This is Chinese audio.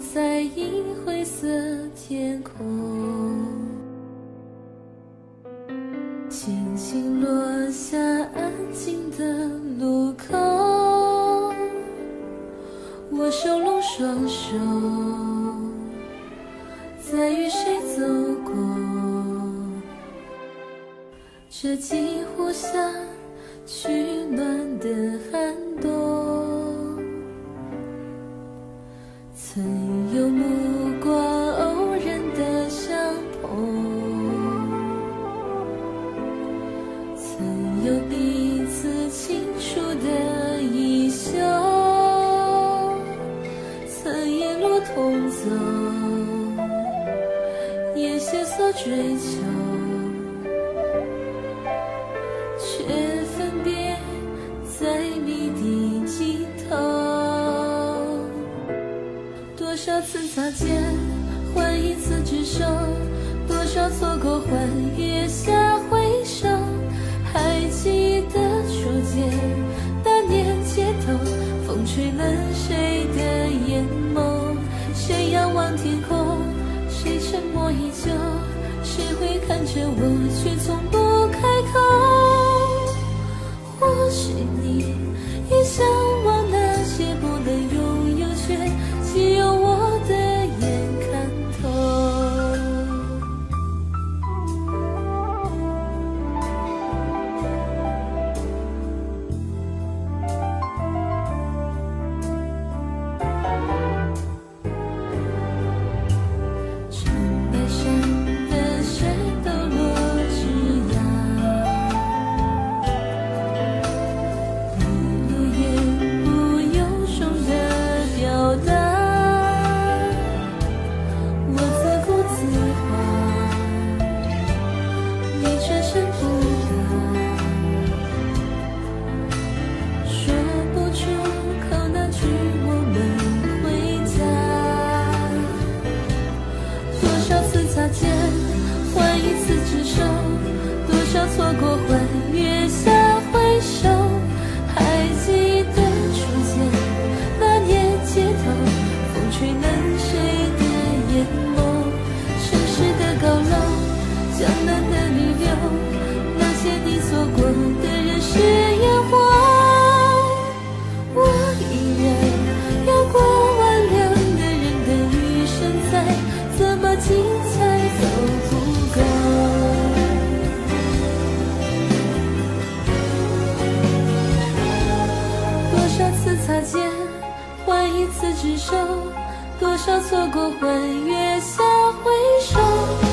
在意灰色天空，轻轻落下安静的路口，我收拢双手，在与谁走过这几乎想取暖的寒冬。曾有目光偶然的相碰，曾有彼此清楚的衣袖，曾一路同走，也携所追求，却分别在谜底尽头。多少次擦肩，换一次执手；多少错过，换月下回首。还记得初见，那年街头，风吹乱谁的眼眸？谁仰望天空？谁沉默已久？谁会看着我，却从不开口？或许你也向往那些不能拥有，却只有我的眼看透。长白山的水都落枝桠，一路言不由衷的表达，我自顾自话，你转身不答，说不出口那句我们回家。多少次擦肩，换一次执手；多少错过，换月下回首。还记得初见，那年街头，风吹乱谁的眼眸？城市的高楼，江南的女流，那些你错过的人是烟火。我依然要过完两个人的余生，再怎么精彩都不够。多少次擦肩，换一次执手；多少错过，换月下回首。